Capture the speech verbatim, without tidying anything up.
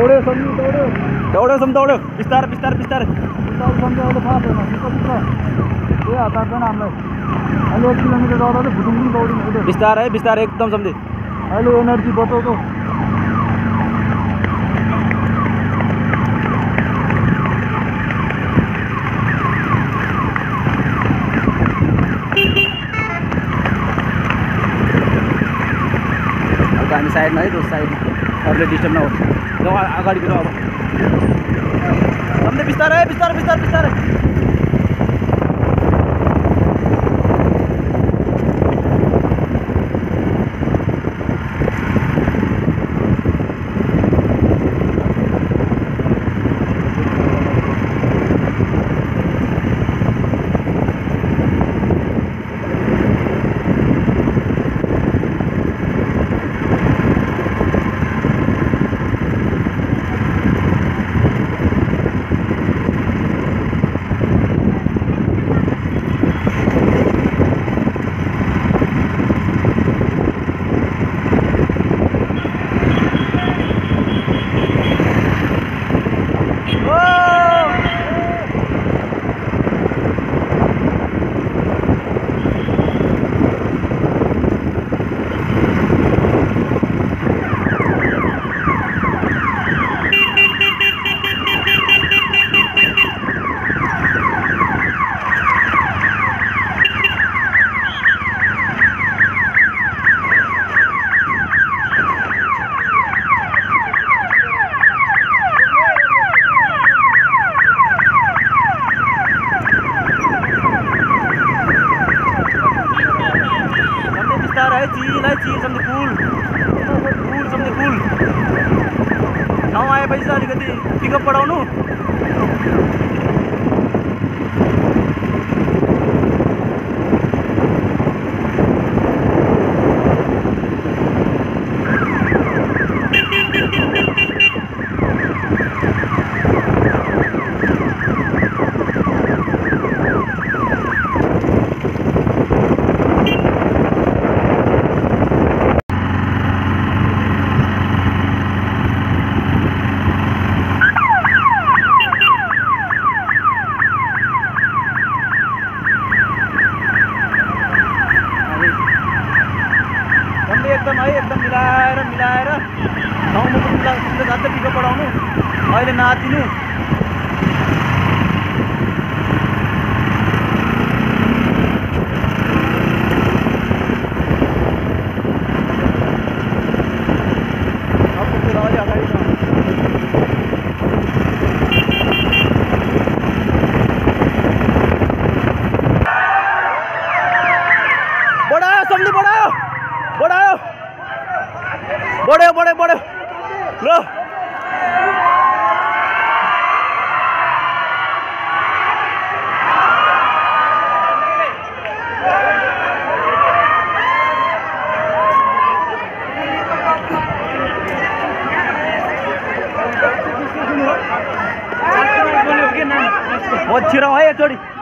दौड्यो सम्झी दौड्यो दौड्यो सम दौड्यो बिस्तारै बिस्तारै बिस्तारै बिस्तारै सम्झी अहिले थाहा छैन बिस्तार बिस्तार ए हतार छैन हामीलाई अहिले एक किलोमिटर दौडा चाहिँ भुटुङ दौडिनु बिस्तारै बिस्तारै एकदम सम्झी अहिले एनर्जी बचाउँछौ हामी साइडमा है दोस्त साइड अरूले डिस्टर्ब नहोस् ल अगाडि गएर अब सम्झे बिस्तारै बिस्तारै बिस्तारै बिस्तारै चिलाई चिल सम्झे पुल पुल सम्झे पुल ठाउँ आएपछि चाहिँ अलिकति पिकअप बढाउनु एकदम है एकदम मिलाएर मिलाएर ठाउँमा पनि जान्छ पिकअप बढाउनु अहिले नातिनु बढायो सम्झी बढायो बढायो बढ्यो बढ्यो बढ्यो ल म छिराउँ है एकचोटि